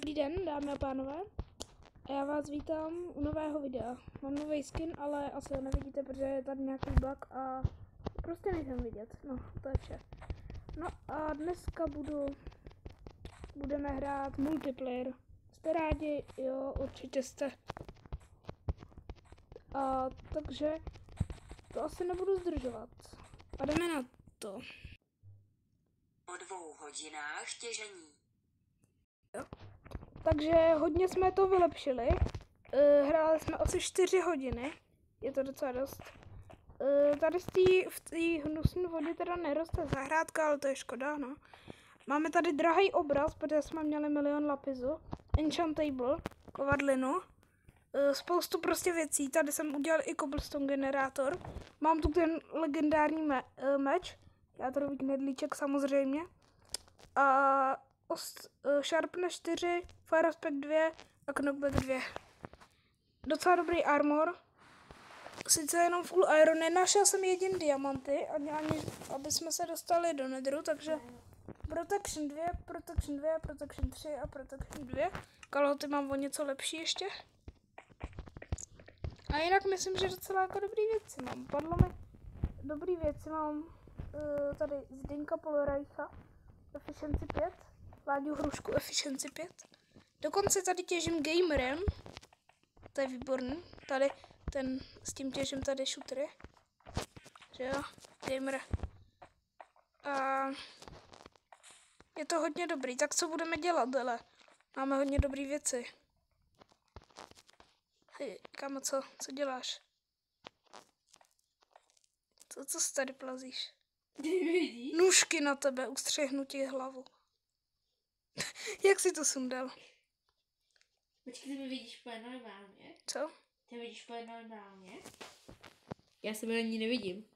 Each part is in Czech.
Dobrý den, dámy a pánové. A já vás vítám u nového videa. Mám nový skin, ale asi ho nevidíte, protože je tady nějaký bug a prostě nejsem vidět. No, to je vše. No a dneska budeme hrát multiplayer. Jste rádi? Jo, určitě jste. A takže to asi nebudu zdržovat. A jdeme na to. Po 2 hodinách těžení. Jo. Takže hodně jsme to vylepšili. Hráli jsme asi 4 hodiny. Je to docela dost. Tady v té hnusné vodě teda neroste zahrádka, ale to je škoda, no. Máme tady drahý obraz, protože jsme měli milion lapisu. Enchantable, kovadlinu. Spoustu prostě věcí. Tady jsem udělal i cobblestone generátor. Mám tu ten legendární meč. Jádrový knedlíček samozřejmě. A Sharpness 4, Fire Aspect 2 a Knockback 2. Docela dobrý armor. Sice jenom full iron, nenašel jsem jediný diamanty, ani aby jsme se dostali do Netheru, takže Protection 2, Protection 2, Protection 3 a Protection 2. Kalhoty mám o něco lepší ještě. A jinak myslím, že docela jako dobrý věci mám. Padlo mi dobrý věci, mám tady Zdenka Polorajcha, Efficiency 5. Láďu Hrušku Efficiency 5. Dokonce tady těžím gamerem. To je výborný. Tady s tím těžím tady shootery. Že jo, gamer. A je to hodně dobrý. Tak co budeme dělat, hele? Máme hodně dobrý věci. Hej, kámo, co děláš? Co se tady plazíš? Nůžky na tebe, ustřihnu ti hlavu. Jak jsi to sundal? Počkej, ty mi vidíš úplně normálně. Co? Ty vidíš úplně normálně. Já sebe ani nevidím.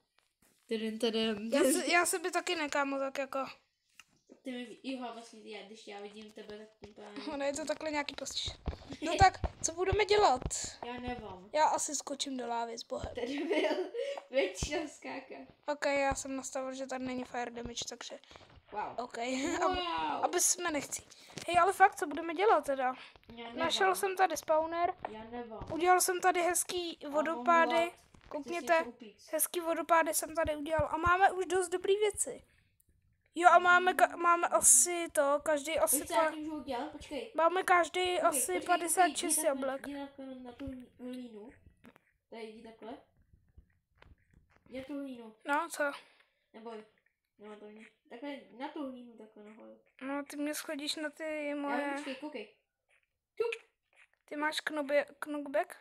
Já sebe taky nekámo, tak jako. Ty mi vidíš, vlastně když já vidím tebe, tak tím právě. Ono je to takhle nějaký postiž. No tak, co budeme dělat? Já nevím. Já asi skočím do lávy s bohem. Tady byl většina skáka. Ok, já jsem nastavil, že tady není fire damage, takže. Wow. Ok, Wow. aby jsme nechci. Hej, ale fakt, co budeme dělat teda? Našel jsem tady spawner. Já nevím. Udělal jsem tady hezký vodopády. Koukněte, hezký vodopády jsem tady udělal. A máme už dost dobrý věci. Jo, a máme asi to, každý asi... Počkej. Máme každý asi 56 jablek. Jdi na tu hlínu. Tady jdi takhle. Jdi na tu hlínu. No, co? Neboj. No, to ne. Takhle na tu hlínu, takhle nahoru. No, ty mě schodíš na ty moje... Já, počkej, koukej. Ty máš knockback?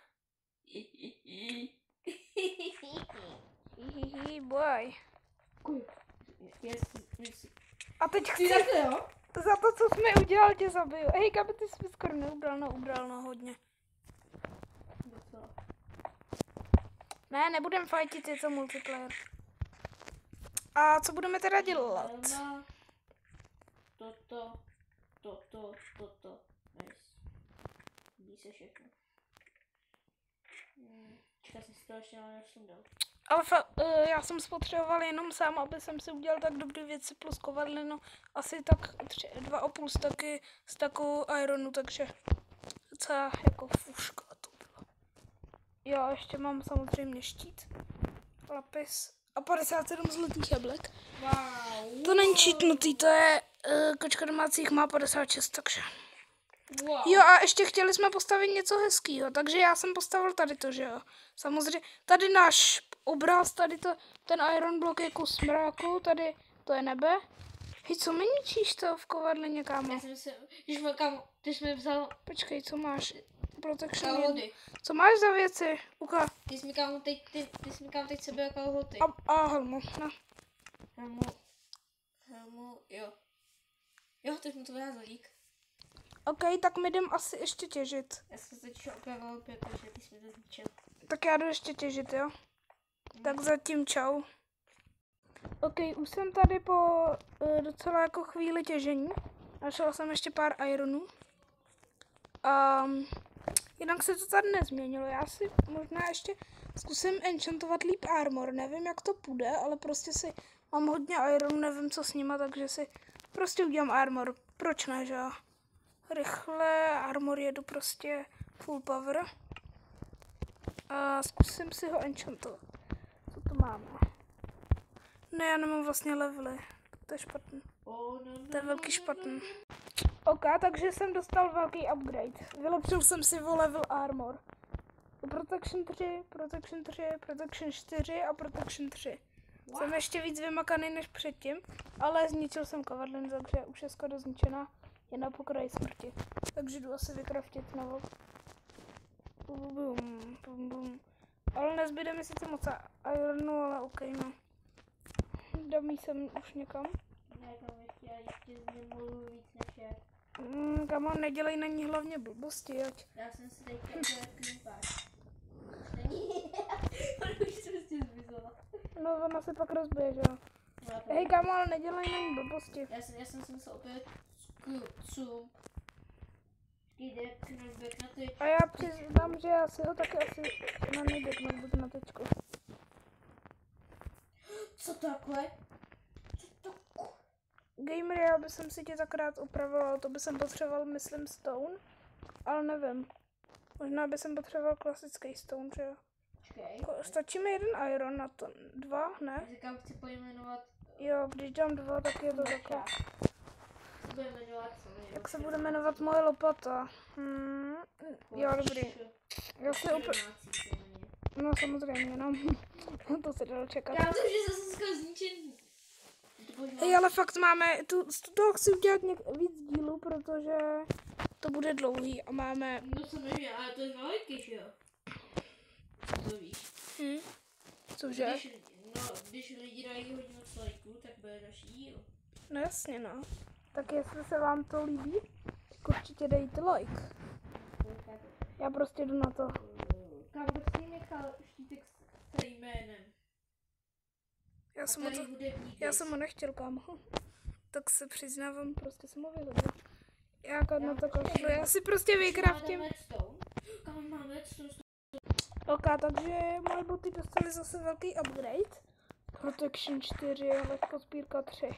Hihihi, boy. A teď chci... Za to, co jsme udělali, tě zabiju. Hej, Gabi, ty jsi skoro neubral, no hodně. Ne, nebudem fightit, je to multiplayer. A co budeme teda dělat? Toto. Nice. Dí se všechno. Čeká jsem si to ještě ale nesundal. Ale já jsem spotřeboval jenom sám, aby jsem si udělal tak dobré věci plus kovadlinu. Asi tak 2,5 staku ironu, takže docela jako fuška to bylo. Jo, ještě mám samozřejmě štít, lapis a 57 zlatých jablek. Wow. To není cheatnutý, to je kočka domácích má 56, takže. Wow. Jo, a ještě chtěli jsme postavit něco hezkýho, takže já jsem postavil tady to, že jo. Samozřejmě, tady náš obraz, tady ten iron block je kus mráku, tady to je nebe. Hej, co mi ničíš to v kovadlině, kámo? Já jsem si, kámo, ty jsi mi vzal... Počkej, co máš? Protection. Kalhoty. Co máš za věci? Uka. Ty jsi mi kámo teď sebe kalhoty. A helmu, no. Helmu, jo. Jo, teď mu to vyházal, dík. Ok, tak my jdem asi ještě těžit. Já jsem se teď opravil, protože ty jsi mi to zničil. Tak já jdu ještě těžit, jo? Tak zatím čau. Ok, už jsem tady po docela jako chvíli těžení. Našel jsem ještě pár ironů. Jinak se to tady nezměnilo. Já si možná ještě zkusím enchantovat líp armor. Nevím, jak to půjde, ale prostě si mám hodně ironů, nevím, co s nima, takže si prostě udělám armor. Proč ne, že jo? rychle, armor jedu prostě full power. A zkusím si ho enchantovat. Co to máme? Ne, já nemám vlastně levely. To je špatný. To je velký špatný. OK, takže jsem dostal velký upgrade. Vylepšil jsem si o level armor. Protection 3, Protection 3, Protection 4 a Protection 3. Wow. Jsem ještě víc vymakaný než předtím, ale zničil jsem kovadlinu, takže už je skoro zničená. Je na pokraji smrti. Takže jdu asi vykraftit znovu. Bum. Ale nezbyde mi sice moc ironu, ale OK, no. Dám jsem už někam. Ne, tam ještě nemluvu víc než jak. Kamo, nedělej na ní hlavně blbosti, ať. Já jsem si teďka udělal klimpáč. Ona už se prostě zmizela. No, ona se pak rozbije, že jo. No, Hej, kamo, ale nedělej na ní blbosti. Já jsem si musel opět zoom. Jde back na ty. A já přiznám, že já si ho taky asi na něj backnout budu na tečku. Co takhle? Gamer, já bych si tě tak rád opravoval, to by jsem potřeboval, myslím, stone, ale nevím. Možná by jsem potřeboval klasický stone, že jo? Počkej. Stačí mi jeden iron na to, 2, ne? Říkám, chci pojmenovat. Jo, když dám 2, tak je to takhle. Bude jmenovat co? Jak se bude jmenovat moje lopata? Jo, dobrý. Já si úplně... No samozřejmě, no. To se dalo čekat. Já myslím, že zase skoro zničený. Hej, ale fakt máme, z toho chci udělat víc dílů, protože to bude dlouhý a máme... No samozřejmě, ale to je na lajky, že jo? To víš. Cože? Když lidi dají hodně moc lajků, tak bude další díl. No jasně, no. Tak jestli se vám to líbí, tak určitě dejte like. Já prostě jdu na to. Kam bych si nechal štítek s celým jménem. Já jsem ho nechtěl, kámo. Tak se přiznávám, prostě jsem ho vyhodil. Já na to kašlu, já si prostě vykraftím. Kam máme redstone? OK, takže moje boty dostaly zase velký upgrade. Protection 4, lehkospírka 3.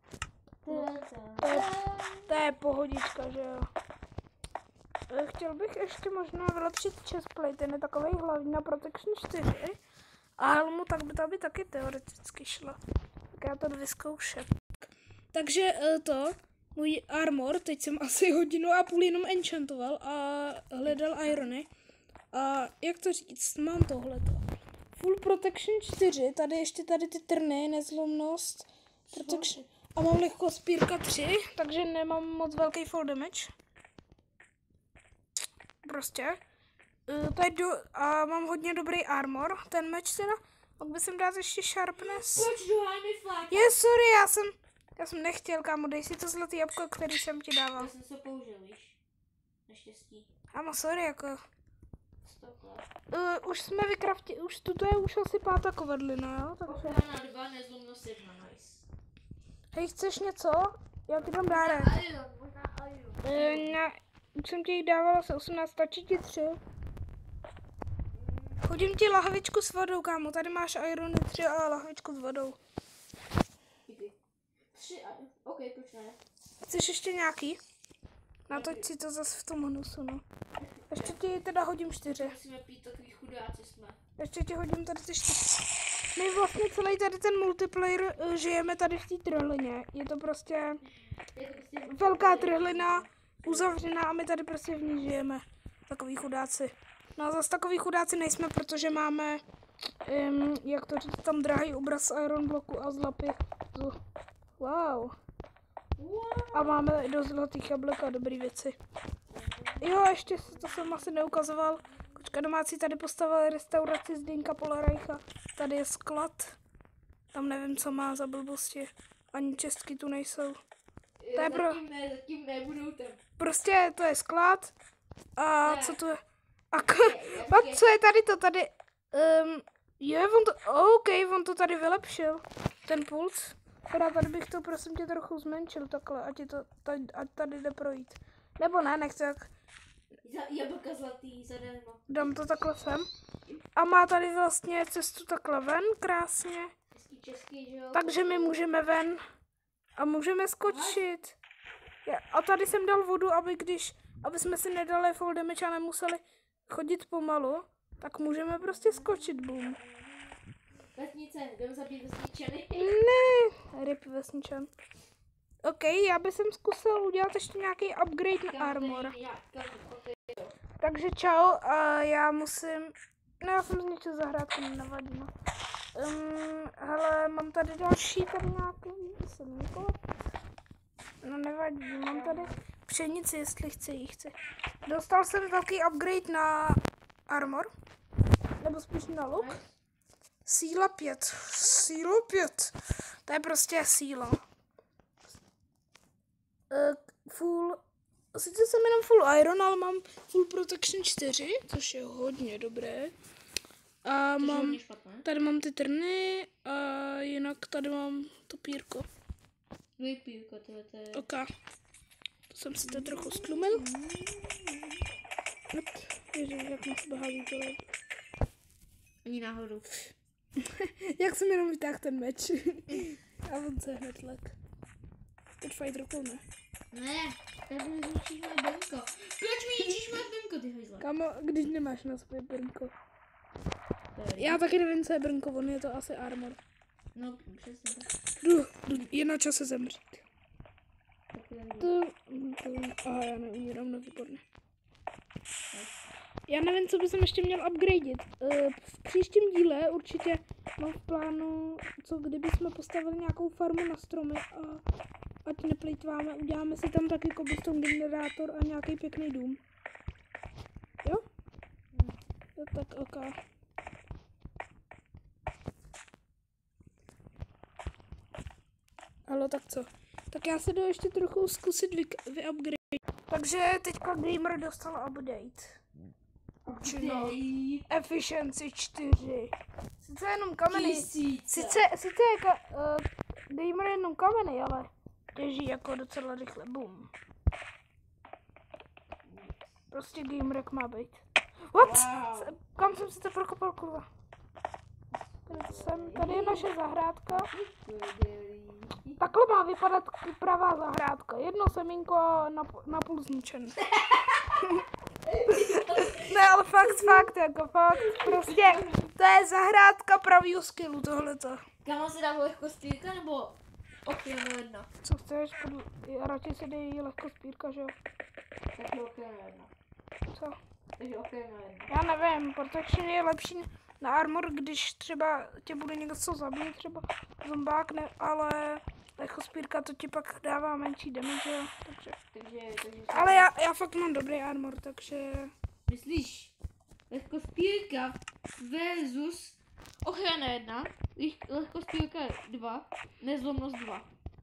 To je pohodička, že jo. Chtěl bych ještě možná vylepšit chestplate, ten je takovej hlavní na Protection 4. A helmu, tak by to by taky teoreticky šlo. Tak já to vyzkouším. Takže můj armor, teď jsem asi 1,5 hodiny jenom enchantoval a hledal irony. A jak to říct, mám tohleto. Full Protection 4, tady ještě ty trny, nezlomnost, protection. A mám lehkospírka 3, takže nemám moc velký fall damage. Prostě. A mám hodně dobrý armor, ten meč teda. Mohl bych dát ještě sharpness. Proč dohájme fláka? Sorry, já jsem nechtěl, kámo, dej si to zlatý jabko, který jsem ti dával. Já jsem se použil, víš? Naštěstí. Kámo, sorry, jako. Stokle. Už jsme vykraftili, to je už asi 5. kovadlina, jo? Takže... Ochrana 2, nezlomnost 1, nice. Hej, chceš něco? Já ti dám dárek. Možná Už jsem ti jich dávala se 18, stačí ti 3. Hodím ti lahvičku s vodou, kámo, tady máš irony 3 a lahvičku s vodou. 3, ok, proč ne? Chceš ještě nějaký? Natoč si to zase v tom hnusu, no. Ještě ti teda hodím 4. Musíme pít, takový chudáci jsme. Ještě ti hodím tady ty 4. My vlastně celý tady ten multiplayer žijeme tady v té trhlině. Je to prostě velká trhlina, uzavřená a my tady prostě v ní žijeme. Takový chudáci. No a zase takový chudáci nejsme, protože máme, jak to říct, tam drahý obraz z iron bloku a z lapy. Wow. A máme do zlatých jablek a dobrý věci. Jo, ještě to jsem asi neukazoval. Kočka domácí tady postavila restauraci Zdeňka Polarajcha. Tady je sklad. Tam nevím, co má za blbosti. Ani čestky tu nejsou. To je zatím nebudou tam. Prostě to je sklad. A co tu je? A co je tady to? Tady... on to tady vylepšil. Ten puls. Teda tady bych to prosím tě trochu zmenšil takhle, ať tady jde projít. Nebo ne, nechci jak... Jablka zlatý, zadarmo. Dám to takhle sem. A má tady vlastně cestu takhle ven, krásně. Český, že jo? Takže my můžeme ven. A můžeme skočit. A tady jsem dal vodu, aby jsme si nedali full damage a nemuseli chodit pomalu, tak můžeme prostě skočit, boom. Vesnice, jdem zabít vesničany. Ne, rip vesničan. OK, já bych zkusil udělat ještě nějaký upgrade na armor. Takže čau, a já musím... No, já jsem zničil zahrádku, nevadí, no. Hele, mám tady další, tady nějaký semínko. No nevadí, mám tady pšenici, jestli chci. Dostal jsem velký upgrade na armor. Nebo spíš na luk. Síla 5. Síla 5. To je prostě síla. Full... Sice jsem jenom full iron, ale mám full protection 4, což je hodně dobré. A tady mám ty trny a jinak tady mám topírko. Vypírko, to je... Ok. To jsem si to trochu stlumil. Ježiš, jak na sebe hází to lep. Ani náhodou. Jak jsem jenom vytáhl ten meč. A on se hned lek. Teď fight rukou, ne? Ne, tady zničíš moje brnko. Proč mi ničíš moje brnko, ty hajzle? Kamo, když nemáš na sobě brnko. Já taky nevím, co je brnko, on je to asi armor. No, přesně tak. Je na čase zemřít. Aha, já neumírám, no výborně. Já nevím, co bych ještě měl upgradit. V příštím díle určitě mám v plánu, kdyby jsme postavili nějakou farmu na stromy a ať neplýtváme, uděláme si tam taky cobblestone generátor a nějaký pěkný dům. Jo? Jo, tak ok. Ale tak co? Tak já se jdu ještě trochu zkusit vyupgrade. Takže teďka Gamer dostal update. Určeno. Efficiency 4. Sice jenom kameny. Sice Gamer jenom kameny, ale těží jako docela rychle. Boom. Prostě Gamerek má být. What? Wow. Kam jsem si to prokopal, kurva? Tady je naše zahrádka. Takhle má vypadat pravá zahrádka. Jedno semínko napůl zničené. Ne, ale fakt, prostě to je zahrádka pravýho skillu, tohleto. Kam se dá lehkospírka nebo okéno 1? Co chceš? Radši se dej lehkospírka, že jo? Takže okéno 1. Co? Takže okéno 1. Já nevím, protection je lepší na armor, když třeba tě bude někdo co zabít, třeba zombák, ne, ale lehkospírka to ti pak dává menší damage, jo? Takže. Ale já fakt mám dobrý armor, takže... Myslíš, lehkospírka versus ochrana 1, lehkospírka 2, nezlomnost 2.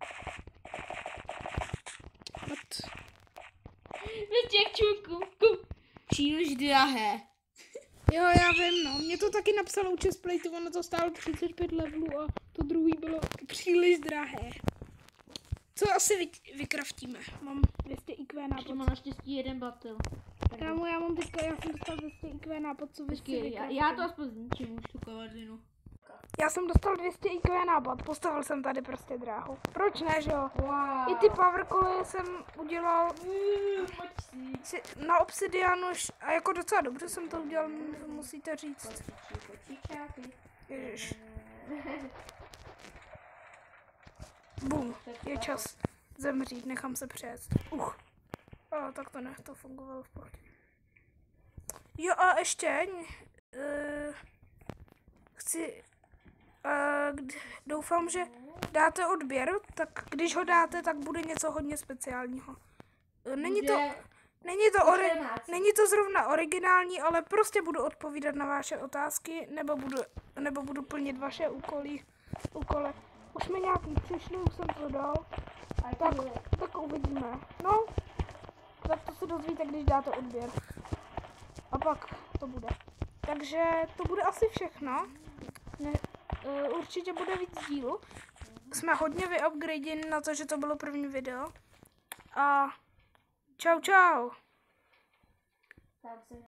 Víte jak čunku, příliš drahé. Jo, já vím, no. Mě to taky napsalo u chestplate'u, ono to stálo 35 levelů a to druhý bylo příliš drahé. Co asi vykraftíme? Mám 200 IQ nápad. Mám naštěstí jeden battle. Kámo, já jsem dostal 200 IQ nápad, co vy si já to aspoň zničím už tu kovadlinu. Já jsem dostal 200 IQ nápad, postavil jsem tady prostě dráhu. Proč ne, že jo? Wow. I ty powerkoly jsem udělal na obsidianu a jako docela dobře jsem to udělal, musíte říct. Ježiš. Bum, je čas zemřít, nechám se přejet. Tak to ne, to fungovalo v pohodě. Jo a ještě doufám, že dáte odběr, tak když ho dáte, tak bude něco hodně speciálního. Není to zrovna originální, ale prostě budu odpovídat na vaše otázky, nebo budu plnit vaše úkoly. Už mi nějaký přišli, už jsem to dal. Tak uvidíme. No, tak to se dozvíte, když dáte odběr. A pak to bude. Takže to bude asi všechno. Určitě bude víc dílů. Jsme hodně vyupgradeni na to, že to bylo první video. A čau.